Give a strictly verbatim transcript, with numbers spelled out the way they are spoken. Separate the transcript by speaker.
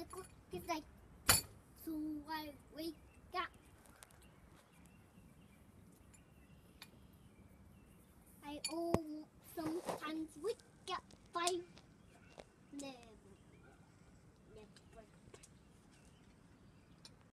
Speaker 1: the clock is like, so I wake up. I all sometimes wake